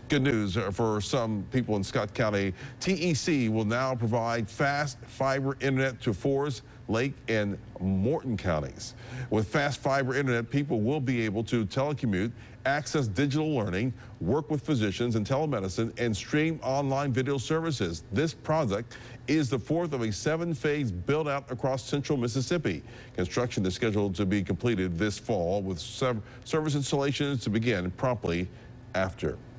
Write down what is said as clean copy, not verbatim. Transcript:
Good news for some people in Scott County. TEC will now provide fast fiber internet to Forest, Lake, and Morton counties. With fast fiber internet, people will be able to telecommute, access digital learning, work with physicians and telemedicine, and stream online video services. This project is the fourth of a 7-phase build-out across central Mississippi. Construction is scheduled to be completed this fall, with service installations to begin promptly after.